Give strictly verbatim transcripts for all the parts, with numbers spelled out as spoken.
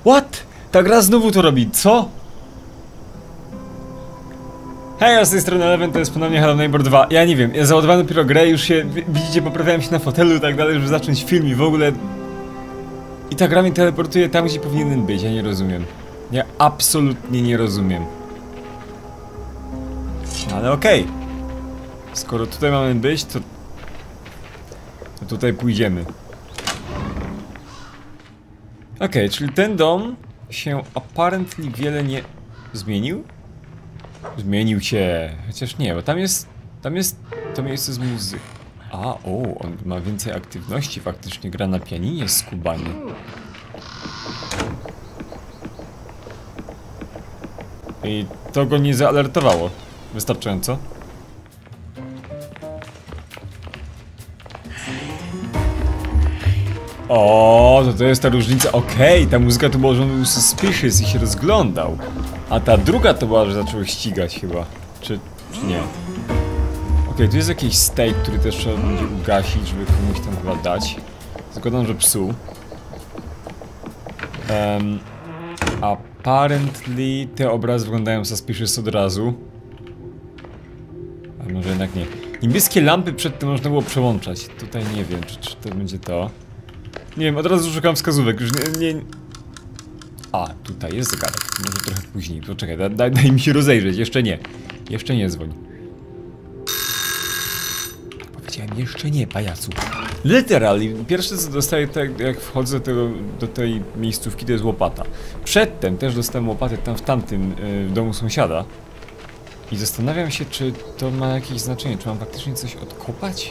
What? Ta gra znowu to robi, co? Hej, ja z tej strony Eleven, to jest ponownie Hello Neighbor dwa. Ja nie wiem, ja załadowałem dopiero grę, już się, widzicie, poprawiałem się na fotelu i tak dalej, żeby zacząć film i w ogóle... I ta gra mnie teleportuje tam, gdzie powinien być, ja nie rozumiem. Ja absolutnie nie rozumiem. Ale okej. Okay. Skoro tutaj mamy być, to... to tutaj pójdziemy. Okej, okay, czyli ten dom się apparently wiele nie zmienił? Zmienił się, chociaż nie, bo tam jest, tam jest to miejsce z muzyką. A, o, on ma więcej aktywności, faktycznie gra na pianinie skubany. I to go nie zaalertowało wystarczająco. O, to to jest ta różnica. Okej, okay, ta muzyka to była, że on był suspicious i się rozglądał. A ta druga to była, że zaczął ścigać chyba. Czy, czy nie? Okej, okay, tu jest jakiś steak, który też trzeba będzie ugasić, żeby komuś tam chyba dać. Zakładam, że psu. Um, apparently te obrazy wyglądają suspicious od razu. A może jednak nie. Niebieskie lampy przedtem można było przełączać. Tutaj nie wiem, czy, czy to będzie to. Nie wiem, od razu szukam wskazówek, już nie... nie... A, tutaj jest zegarek, może trochę później, poczekaj, daj, daj, daj mi się rozejrzeć, jeszcze nie. Jeszcze nie dzwoń. Powiedziałem jeszcze nie, pajacu. Literally, pierwsze co dostaję, tak jak wchodzę do, do tej miejscówki, to jest łopata. Przedtem też dostałem łopatę tam w tamtym yy, w domu sąsiada. I zastanawiam się, czy to ma jakieś znaczenie, czy mam faktycznie coś odkopać?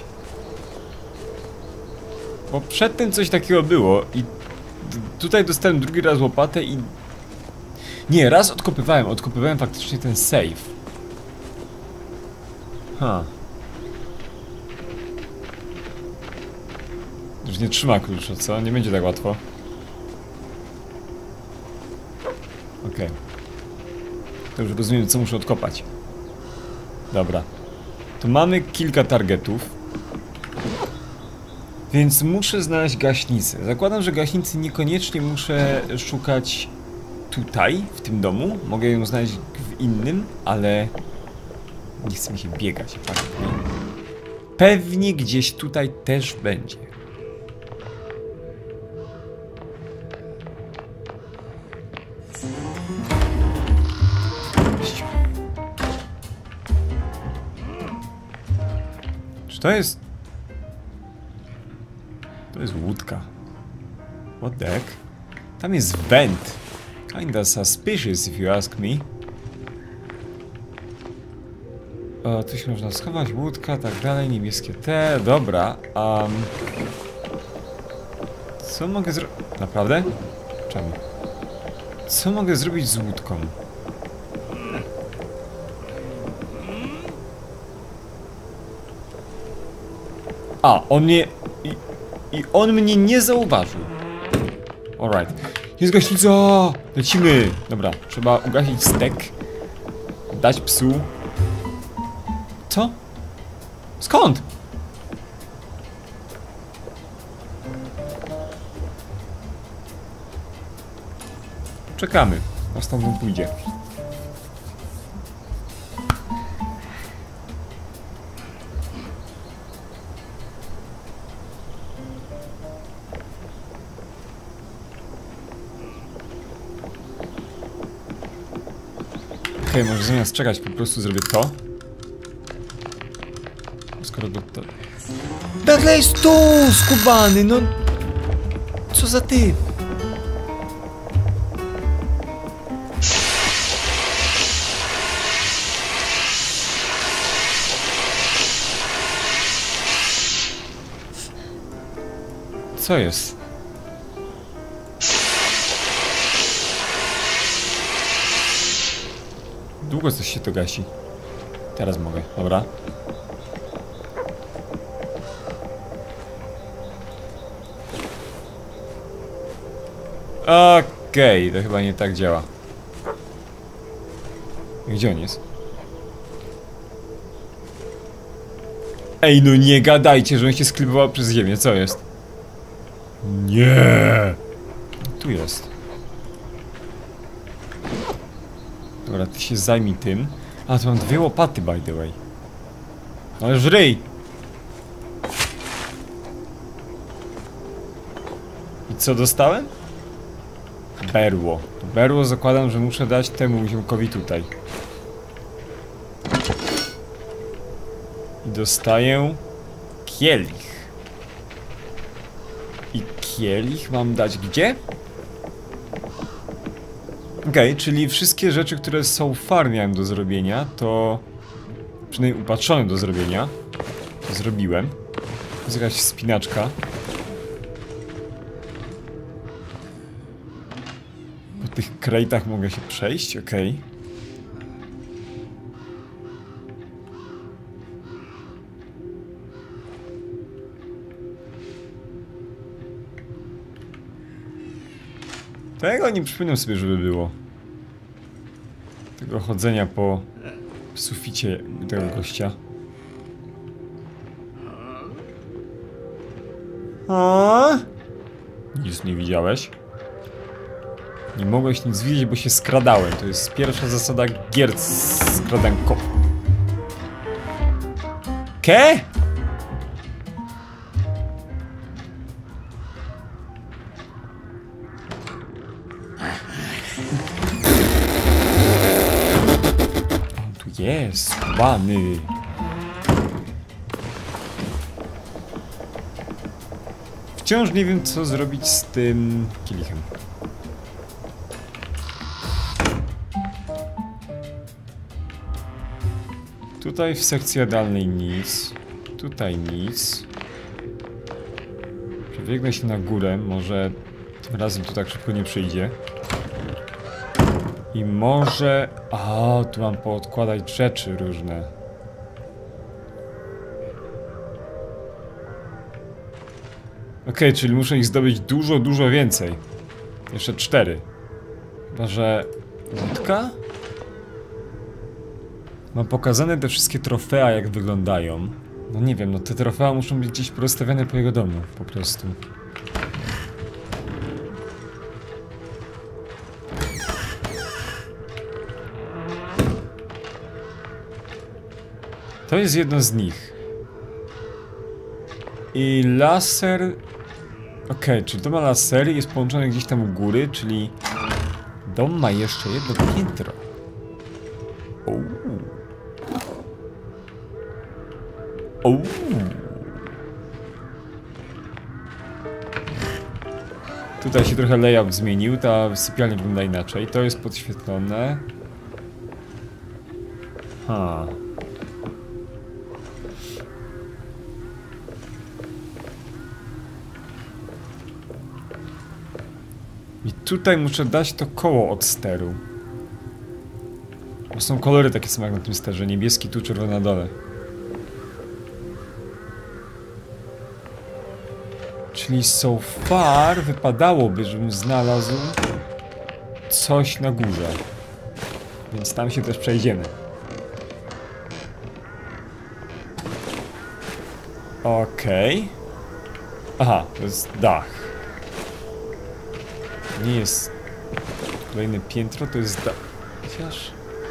Bo przedtem coś takiego było i tutaj dostałem drugi raz łopatę i... Nie, raz odkopywałem, odkopywałem faktycznie ten save. Ha. Już nie trzyma klucza, co? Nie będzie tak łatwo. Okej. Okay. To już rozumiem, co muszę odkopać. Dobra. To mamy kilka targetów. Więc muszę znaleźć gaśnicę. Zakładam, że gaśnicy niekoniecznie muszę szukać tutaj, w tym domu. Mogę ją znaleźć w innym, ale nie chce mi się biegać. Pewnie, pewnie gdzieś tutaj też będzie. Czy to jest... To jest łódka. What the heck? Tam jest vent. Kinda suspicious, if you ask me. O, tu się można schować, łódka, tak dalej, niebieskie te, dobra. Um, co mogę zrobić? Naprawdę? Czemu? Co mogę zrobić z łódką? A, on mnie... I, i on mnie nie zauważył. Alright. Jest gaśnica! Lecimy! Dobra, trzeba ugasić stek. Dać psu. Co? Skąd? Czekamy. A stąd on pójdzie. Okej, okay, może zamiast czekać po prostu zrobię to. Skoro go to... Nagle jest tu, skubany, no... Co za typ? Co jest? Długo coś się to gasi. Teraz mogę, dobra. Okej, okay, to chyba nie tak działa. Gdzie on jest? Ej, no nie gadajcie, że on się sklipował przez ziemię, co jest? Nie. Tu jest. Dobra, ty się zajmij tym. A, tu mam dwie łopaty, by the way. Ale żryj! I co dostałem? Berło. Berło zakładam, że muszę dać temu ziomkowi tutaj. I dostaję kielich. I kielich mam dać gdzie? Okej, okay, czyli wszystkie rzeczy, które so far miałem do zrobienia, to... przynajmniej upatrzone do zrobienia. To zrobiłem. To jest jakaś spinaczka. Po tych krejtach mogę się przejść, okej. Okay. Tego nie przypominam sobie, żeby było. Tego chodzenia po suficie tego gościa. A? Nic nie widziałeś? Nie mogłeś nic widzieć, bo się skradałem. To jest pierwsza zasada gier skradanko. Ke? Jest, skubany. Wciąż nie wiem, co zrobić z tym kielichem. Tutaj w sekcji jadalnej nic. Tutaj nic. Przebiegnę się na górę, może tym razem to tak szybko nie przyjdzie. I może... A, tu mam poodkładać rzeczy różne. Okej, okay, czyli muszę ich zdobyć dużo, dużo więcej. Jeszcze cztery. Chyba, że... Łódka? Mam pokazane te wszystkie trofea, jak wyglądają. No nie wiem, no te trofea muszą być gdzieś rozstawione po jego domu, po prostu. To jest jedno z nich. I laser... Okej, okay, czyli to ma lasery, jest połączony gdzieś tam u góry, czyli... Dom ma jeszcze jedno piętro. Ouu. Ouu. Tutaj się trochę layout zmienił, ta sypialnia wygląda inaczej. To jest podświetlone. Ha. I tutaj muszę dać to koło od steru. Bo są kolory takie same jak na tym sterze. Niebieski tu, czerwony na dole. Czyli so far wypadałoby, żebym znalazł coś na górze. Więc tam się też przejdziemy. Okej. Okay. Aha, to jest dach. Nie jest kolejne piętro, to jest dach. Chociaż...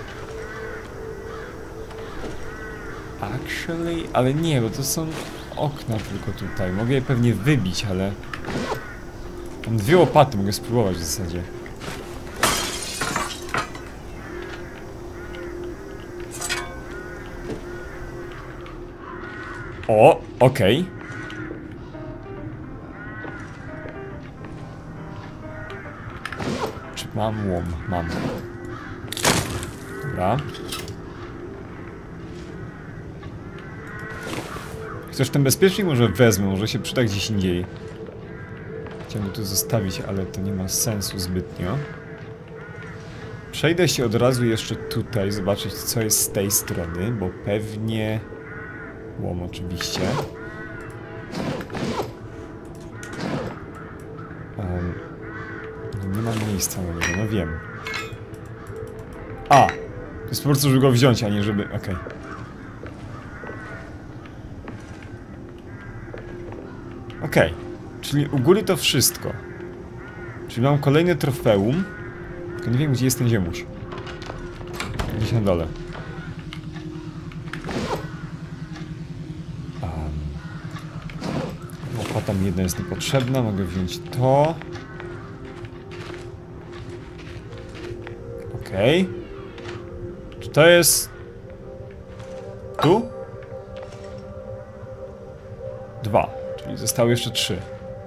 Actually... Ale nie, bo to są okna tylko tutaj. Mogę je pewnie wybić, ale... Mam dwie łopaty, mogę spróbować w zasadzie. O, okej. Okay. Czy mam łom? Mam. Dobra. Chcesz ten bezpiecznik? Może wezmę, może się przyda gdzieś indziej. Chciałbym to zostawić, ale to nie ma sensu zbytnio. Przejdę się od razu jeszcze tutaj, zobaczyć co jest z tej strony, bo pewnie... Łom oczywiście. Um, no nie ma miejsca na niego, no wiem. A! To jest po prostu, żeby go wziąć, a nie żeby... Okej. Okay. Okej. Okay. Czyli u góry to wszystko. Czyli mam kolejne trofeum. Tylko nie wiem, gdzie jest ten ziemuś. gdzieś na dole. Um, łopata mi jedna jest niepotrzebna, mogę wziąć to. Okej. Okay. Czy to jest... tu? Dwa, czyli zostały jeszcze trzy.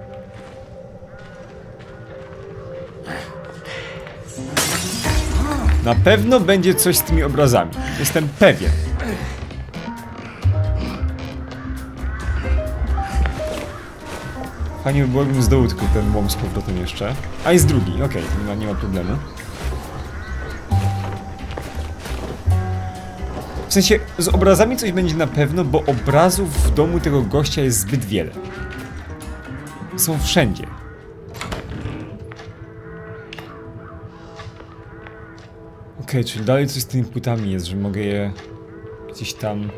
Na pewno będzie coś z tymi obrazami. Jestem pewien. Fajnie by było, jakbym zdobył tylko ten łom z powrotem jeszcze. A jest drugi, okej, okay, nie ma, nie ma problemu. W sensie, z obrazami coś będzie na pewno, bo obrazów w domu tego gościa jest zbyt wiele. Są wszędzie. Okej, okay, czyli dalej coś z tymi płytami jest, że mogę je gdzieś tam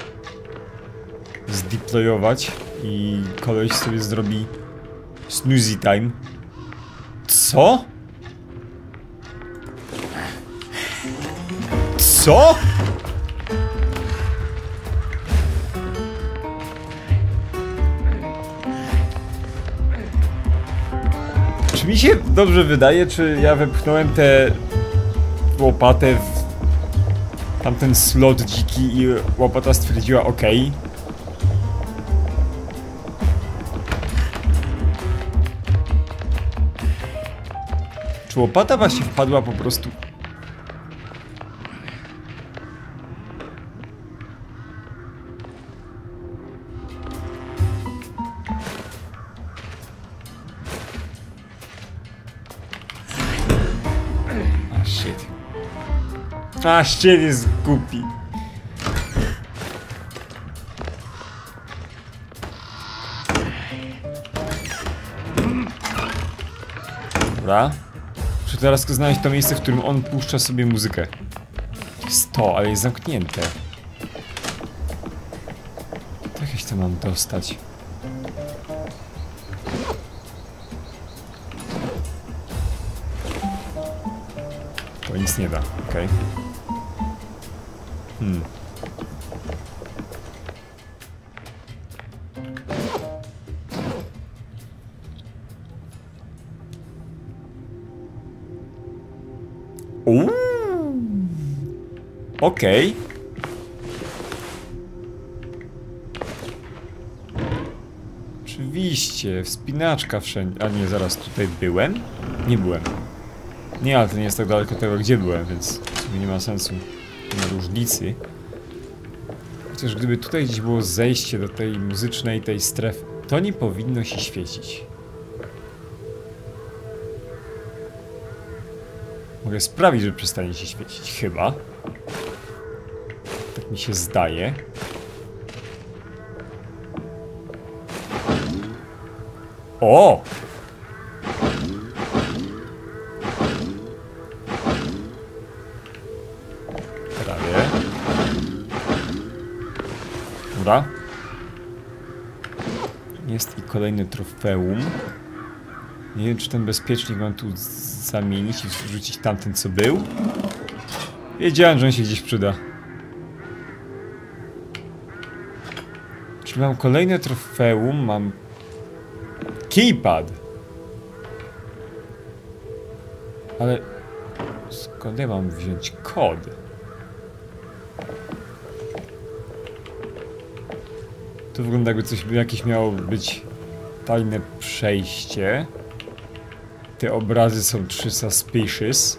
zdeployować i koleś sobie zrobi snoozy time. Co? Co? Czy mi się dobrze wydaje, czy ja wepchnąłem tę łopatę w tamten slot dziki i łopata stwierdziła ok. Czy łopata właśnie wpadła po prostu... Ah shit. Ah shit jest głupi. Dobra. Muszę teraz tylko znaleźć to miejsce, w którym on puszcza sobie muzykę. To jest to, ale jest zamknięte. Jak ja się to mam dostać? To nic nie da, okej. Okay. Hmm. Uuu. Okej. Okay. Oczywiście, wspinaczka wszędzie. A nie, zaraz tutaj byłem? Nie byłem. Nie, ale to nie jest tak daleko tego, gdzie byłem, więc w sumie nie ma sensu. Nie ma różnicy. Chociaż gdyby tutaj gdzieś było zejście do tej muzycznej, tej strefy, to nie powinno się świecić. Mogę sprawić, że przestanie się świecić, chyba. Tak mi się zdaje. O! Prawie. Dobra. Jest i kolejny trofeum. Nie wiem, czy ten bezpiecznik mam tu zamienić i wrzucić tamten, co był. Wiedziałem, że on się gdzieś przyda. Czyli mam kolejne trofeum, mam... keypad! Ale... skąd ja mam wziąć kod? To wygląda, jakby coś, jakieś miało być tajne przejście. Te obrazy są trzy suspicious.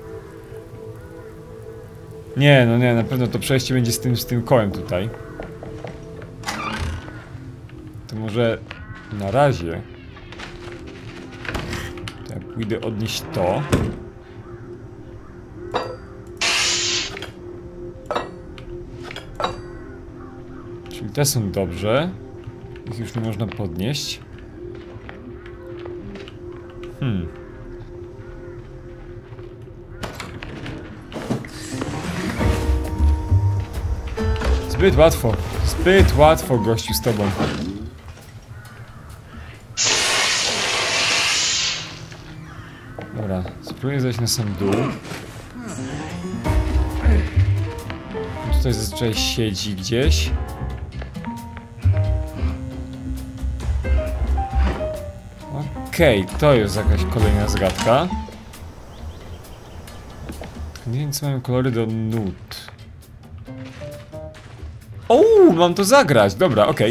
Nie, no nie, na pewno to przejście będzie z tym, z tym kołem tutaj. To może na razie to ja pójdę odnieść to. Czyli te są dobrze. Ich już nie można podnieść. Hmm. Zbyt łatwo. Zbyt łatwo, gościu, z tobą. Dobra, spróbuję zejść na sam dół. Ktoś zazwyczaj siedzi gdzieś. Okej, okay, to jest jakaś kolejna zagadka. Nie wiem, co mają kolory do nut. O, mam to zagrać! Dobra, okej.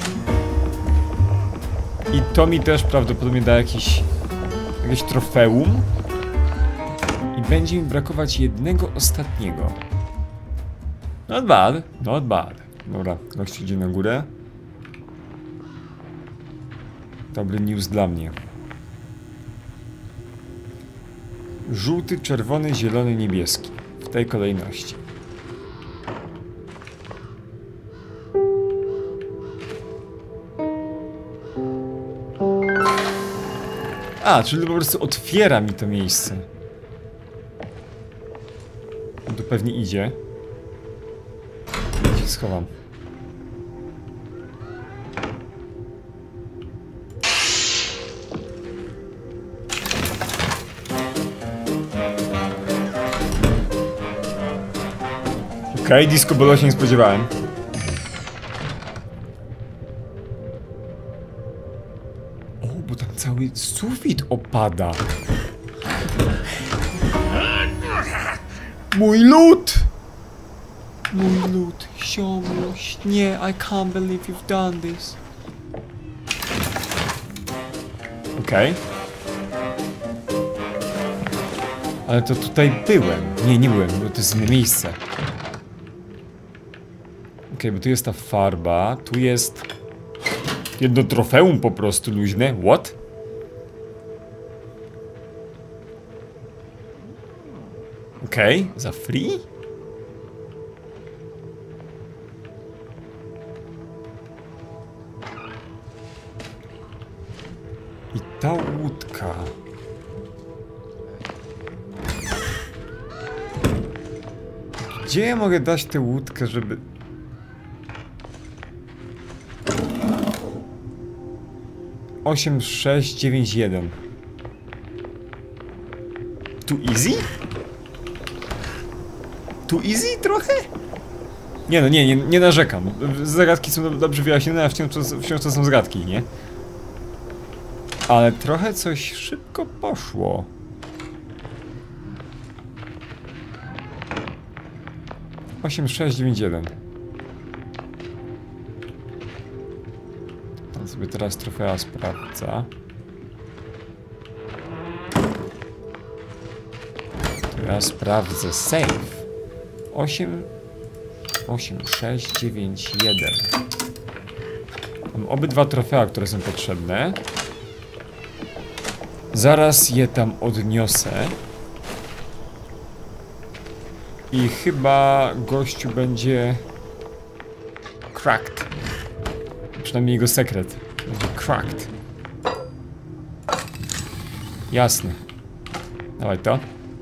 Okay. I to mi też prawdopodobnie da jakiś... jakieś trofeum. I będzie mi brakować jednego ostatniego. Not bad, not bad. Dobra, gość idzie na górę. Dobry news dla mnie. Żółty, czerwony, zielony, niebieski. W tej kolejności. A, czyli po prostu otwiera mi to miejsce. On tu pewnie idzie. Ja się schowam. Okej, okay, disco bolo się nie spodziewałem. O, bo tam cały sufit opada. Mój lód! Mój lód, ziomuś. Nie, I can't believe you've done this. Okej. Okay. Ale to tutaj byłem. Nie, nie byłem, bo to jest inne miejsce. Okej, okay, bo tu jest ta farba, tu jest jedno trofeum po prostu luźne. What? Okej, okay, za free? I ta łódka. Gdzie ja mogę dać tę łódkę, żeby... osiem, sześć, dziewięć, jeden. Too easy? Too easy trochę? Nie no, nie, nie, nie narzekam. Zagadki są dobrze wyjaśnione, a wciąż, wciąż to są zagadki, nie? Ale trochę coś szybko poszło. osiem, sześć, dziewięć, jeden. On sobie teraz trofea sprawdza. To ja sprawdzę save. osiem, osiem, sześć, dziewięć, jeden. Mam obydwa trofea, które są potrzebne. Zaraz je tam odniosę. I chyba gościu będzie cracked. Przynajmniej jego sekret będzie cracked. Jasne. Dawaj to.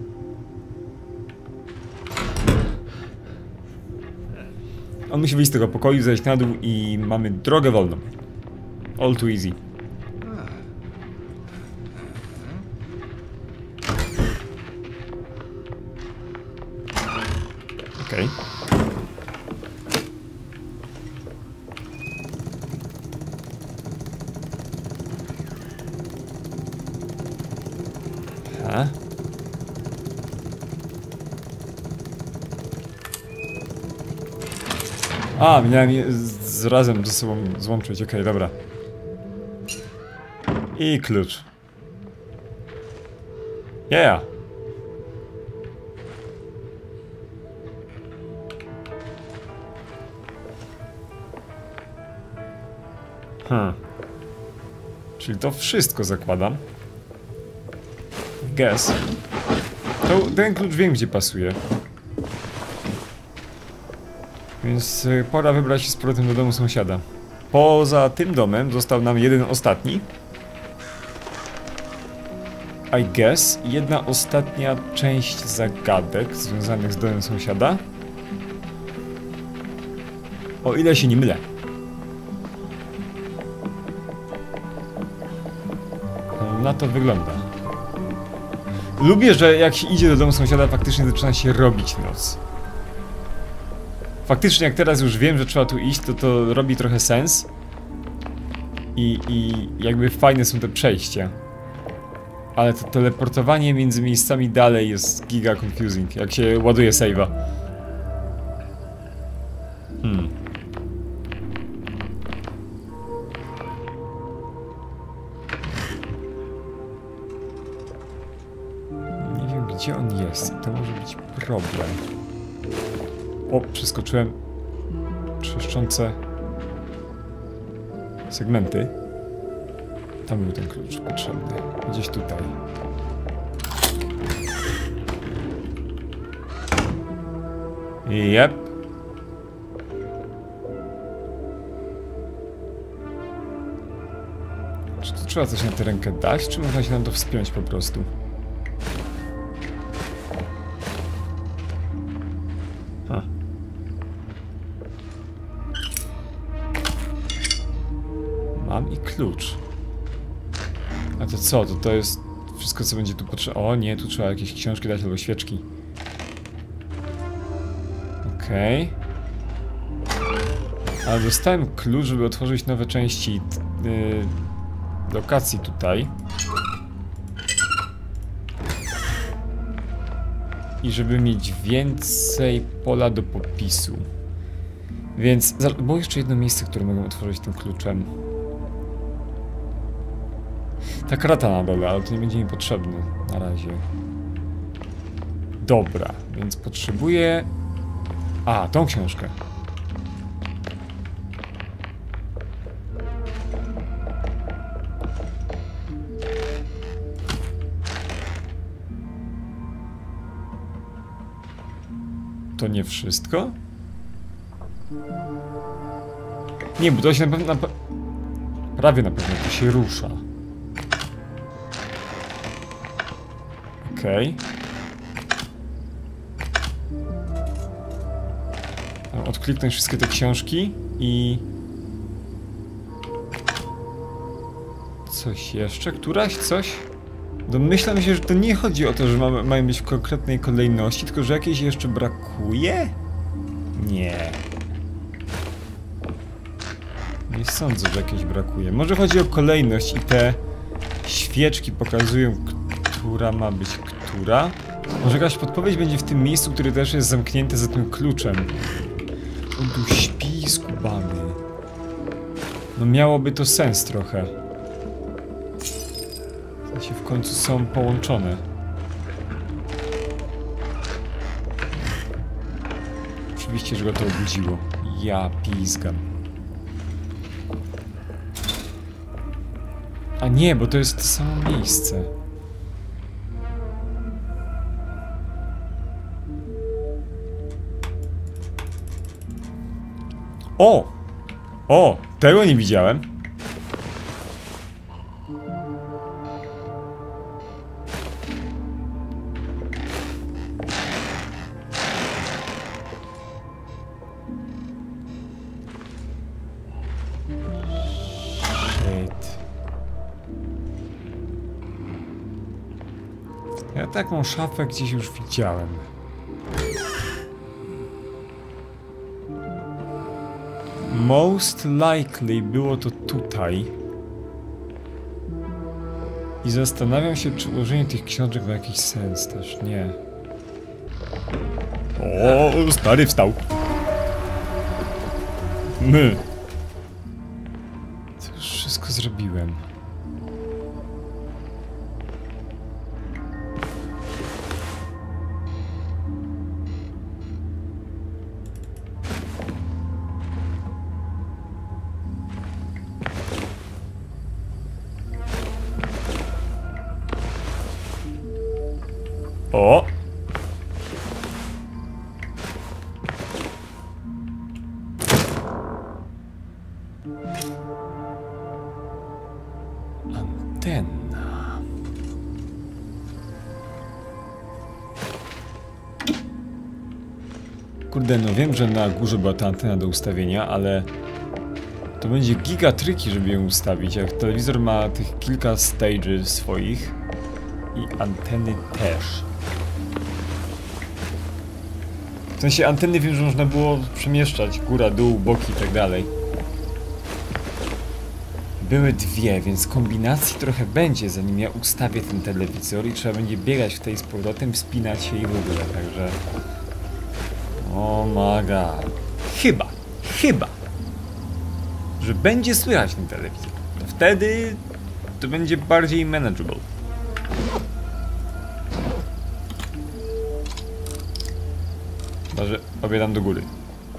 On musi wyjść z tego pokoju, zejść na dół i mamy drogę wolną. All too easy. Okej. Okay. Ha? A, miałem je z, z razem ze sobą złączyć, okej, okay, dobra. I klucz. Yeah. Hmm. Czyli to wszystko zakładam. Guess. To, ten klucz wiem, gdzie pasuje. Więc y, pora wybrać się z powrotem do domu sąsiada. Poza tym domem został nam jeden ostatni. I guess. Jedna ostatnia część zagadek związanych z domem sąsiada. O ile się nie mylę. Na to wygląda. Lubię, że jak się idzie do domu sąsiada, faktycznie zaczyna się robić noc. faktycznie jak teraz już wiem, że trzeba tu iść, to to robi trochę sens. I, i jakby fajne są te przejścia. Ale to teleportowanie między miejscami dalej jest giga confusing, jak się ładuje save'a. Hmm. Nie wiem, gdzie on jest. To może być problem. O, przeskoczyłem trzeszczące segmenty. Tam był ten klucz potrzebny. Gdzieś tutaj. Jep. Czy tu trzeba coś na tę rękę dać, czy można się nam to wspiąć po prostu? Ha. Mam i klucz. A to co? To to jest wszystko, co będzie tu potrzebne. O nie, tu trzeba jakieś książki dać albo świeczki. Okej. Okay. Ale dostałem klucz, żeby otworzyć nowe części yy, lokacji tutaj. I żeby mieć więcej pola do popisu. Więc było jeszcze jedno miejsce, które mogę otworzyć tym kluczem. Ta krata na dole, ale to nie będzie mi potrzebne na razie. Dobra, więc potrzebuję... A, tą książkę. To nie wszystko? Nie, bo to się na pewno... Na pe... Prawie na pewno to się rusza. Okej. Okay. Odkliknąć wszystkie te książki i... Coś jeszcze? Któraś? Coś? Domyślam się, że to nie chodzi o to, że mamy, mają być w konkretnej kolejności, tylko że jakieś jeszcze brakuje? Nie. Nie sądzę, że jakieś brakuje. Może chodzi o kolejność i te świeczki pokazują, która ma być która. Może jakaś podpowiedź będzie w tym miejscu, który też jest zamknięty za tym kluczem. On tu śpi skubany. No miałoby to sens trochę. Znaczy w końcu są połączone. Oczywiście, że go to obudziło. Ja pizgam. A nie, bo to jest to samo miejsce. O! O! Tego nie widziałem. Shit. Ja taką szafę gdzieś już widziałem. Most likely było to tutaj. I zastanawiam się, czy ułożenie tych książek ma jakiś sens też. Nie. O, stary wstał. My. To już wszystko zrobiłem. O! Antenna. Kurde, no wiem, że na górze była ta antena do ustawienia, ale to będzie giga triki, żeby ją ustawić. Jak telewizor ma tych kilka stages swoich i anteny też. W sensie anteny wiem, że można było przemieszczać góra, dół, boki i tak dalej. Były dwie, więc kombinacji trochę będzie, zanim ja ustawię ten telewizor i trzeba będzie biegać w tej z powrotem, wspinać się i w ogóle, także... O my god. Chyba, chyba, że będzie słychać ten telewizor. To wtedy to będzie bardziej manageable. Chyba, że obiadam do góry.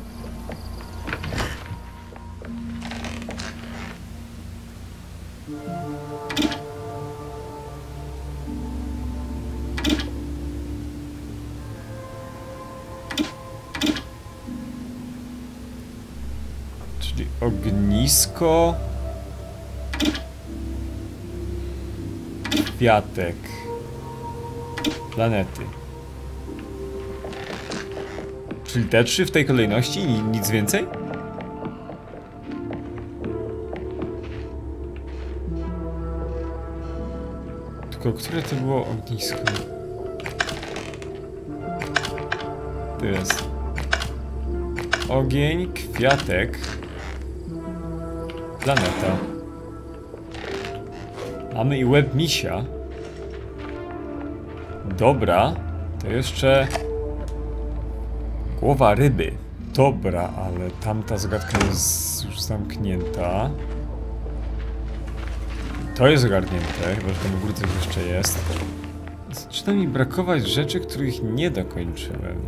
Czyli ognisko, kwiatek, planety. Czyli te trzy w tej kolejności? Nic więcej? Tylko które to było ognisko? To jest ogień, kwiatek, planeta. Mamy i łeb misia. Dobra, to jeszcze głowa ryby. Dobra, ale tamta zagadka jest już zamknięta. To jest ogarnięte, chyba że tam u góry coś jeszcze jest. Zaczyna mi brakować rzeczy, których nie dokończyłem.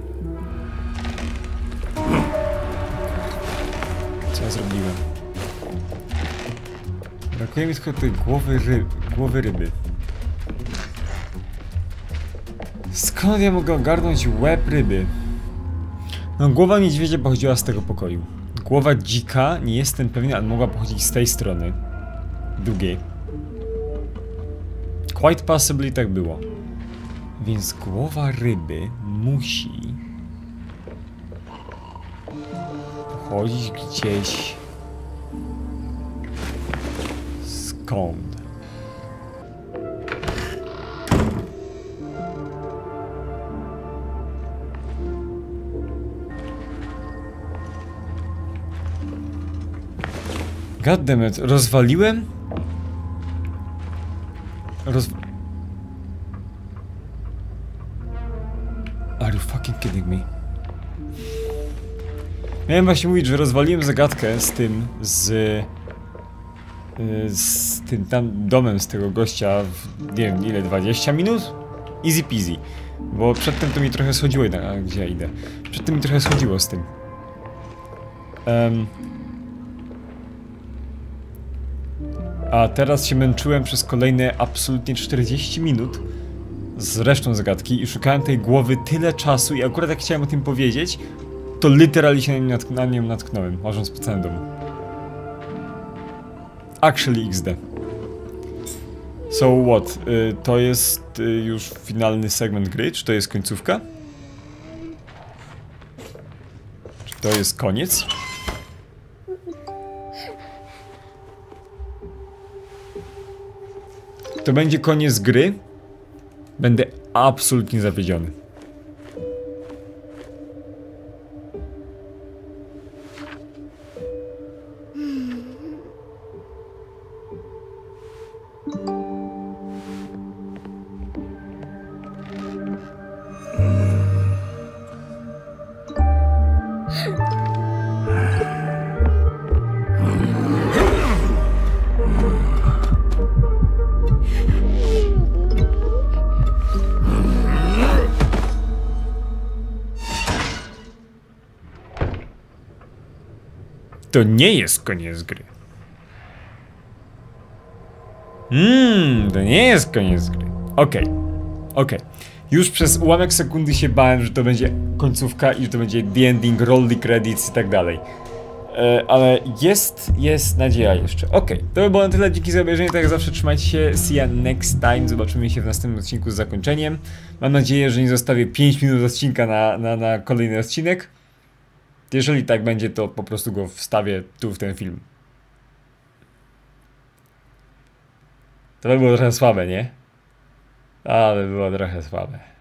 Co ja zrobiłem? Brakuje mi tylko tej głowy, ry głowy ryby. Skąd ja mogę ogarnąć łeb ryby? No, głowa niedźwiedzia pochodziła z tego pokoju. Głowa dzika, nie jestem pewien, ale mogła pochodzić z tej strony. Drugiej. Quite possibly tak było. Więc głowa ryby musi pochodzić gdzieś... Skąd? Goddammit, rozwaliłem? Roz... Are you fucking kidding me? Miałem właśnie mówić, że rozwaliłem zagadkę z tym, z... z tym tam domem z tego gościa w, nie wiem ile, dwadzieścia minut? Easy peasy. Bo przedtem to mi trochę schodziło, a gdzie ja idę? Przedtem mi trochę schodziło z tym. Um, a teraz się męczyłem przez kolejne absolutnie czterdzieści minut z resztą zagadki i szukałem tej głowy tyle czasu i akurat jak chciałem o tym powiedzieć, to literalnie się na, na nią natknąłem, łażąc po całym domu. Actually X D. So what? Y, to jest y, już finalny segment gry? Czy to jest końcówka? Czy to jest koniec? To będzie koniec gry? Będę absolutnie zawiedziony. To nie jest koniec gry. Mmm, to nie jest koniec gry. Okej, okay. okej. Okay. Już przez ułamek sekundy się bałem, że to będzie końcówka i że to będzie the ending, roll the credits i tak dalej. E, ale jest, jest nadzieja jeszcze. Okej, okay. To by było na tyle. Dzięki za obejrzenie. Tak jak zawsze trzymajcie się. See ya next time. Zobaczymy się w następnym odcinku z zakończeniem. Mam nadzieję, że nie zostawię pięć minut odcinka na, na, na kolejny odcinek. Jeżeli tak będzie, to po prostu go wstawię tu w ten film. To by było trochę słabe, nie? Ale by było trochę słabe.